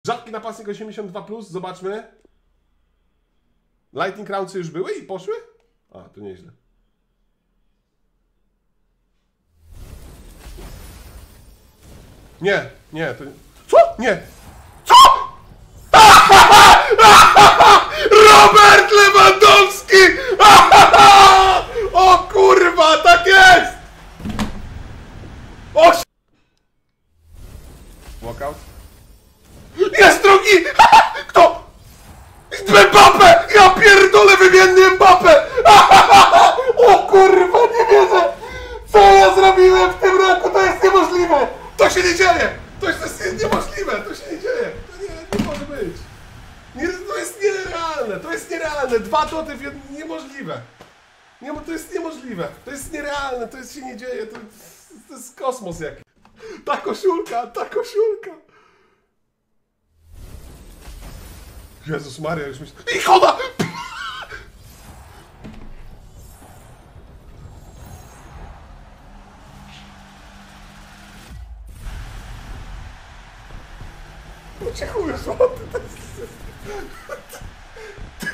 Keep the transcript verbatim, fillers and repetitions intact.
Rzadki napastnik osiemdziesiąt dwa plus, zobaczmy. Lightning Roundsy już były i poszły? A, to nieźle. Nie, nie, to nie. Co? Nie! Co? Robert Lewandowski! O kurwa, tak jest! O! Walkout? Jest drugi! Kto? Mbappé! Ja pierdolę wymienny Mbappé! O kurwa, nie wierzę! Co ja zrobiłem w tym roku? To jest niemożliwe! To się nie dzieje! To jest, to jest niemożliwe! To się nie dzieje! To nie, nie może być! Nie, to jest nierealne! To jest nierealne! Dwa doty w jednym... Niemożliwe! Nie, to jest niemożliwe! To jest nierealne! To jest, się nie dzieje! To, to jest kosmos jakiś! Ta koszulka! Ta koszulka! Jezus Maria, już myślę... I choda! No cię chuj, złoty, to jest...